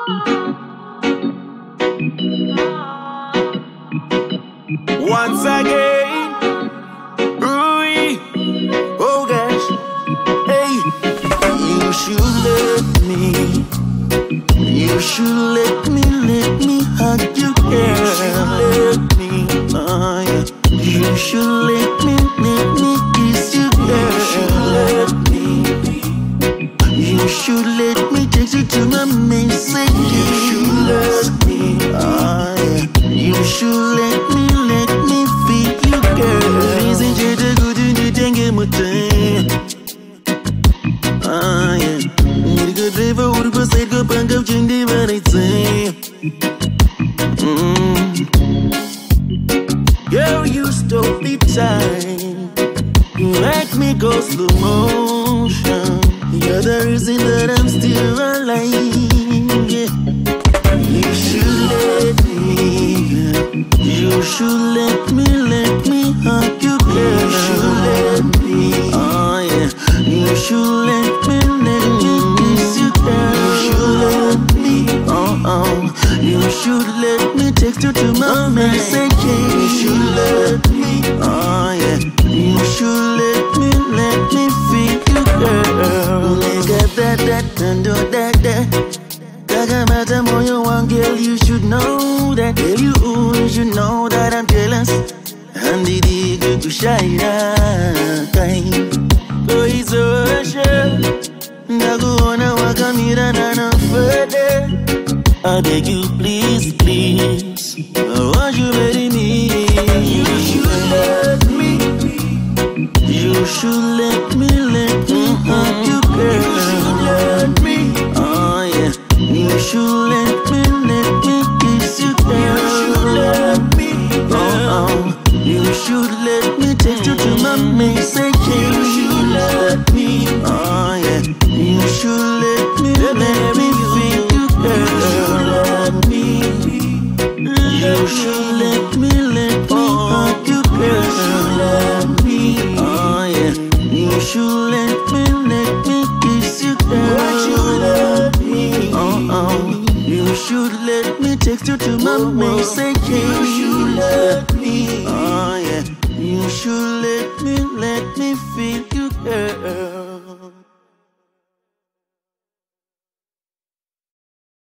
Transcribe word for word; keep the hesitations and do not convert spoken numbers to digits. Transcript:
Once again, Rui, oh gosh, hey, you should let me, you should let me, let me hug you, girl. You should let me, oh yeah. You should let me, let me kiss you, girl. You should let me, you should let me take you to my message. You should let me, oh yeah. You should let me, let me feel you, girl. Isn't it a good thing to my time? Ah yeah. Need a good driver, would go say go punk up, change the variety. Mm. Girl, you stole the time. You let me go slow motion. You're the reason that I'm still alive. Yeah. You should let me. You should let me, let me hug you, girl. You should let me. Oh yeah. You should let me, let me kiss you, girl. You should let me. Oh oh. You should let me text you to my message. You should let me. Oh yeah. You should let me, let me feel you, girl. Nigga that that and do that that. Gaga matter more you want, girl. You should know that. Girl, you, you should know that I'm jealous. And the dig to shine time. Go is a shell. Nago wanna walk a mirror and no further. I beg you, please, please. I want you marry me. You should let me. You should let me, let me hug you, girl. You should let me. Oh yeah. You should let me, let me kiss you, girl. You should let me. Oh oh. You should let me text you to my message. You should let me. Oh yeah. You should let me, let me feel you, girl. You should let me. You should let me, let me hug you, girl. You should let me. Oh yeah. You should let me, let me kiss you, girl. You should let me. Oh oh. You should let me text you to my message. You should let me. Oh yeah. You should let me, let me feel you, girl.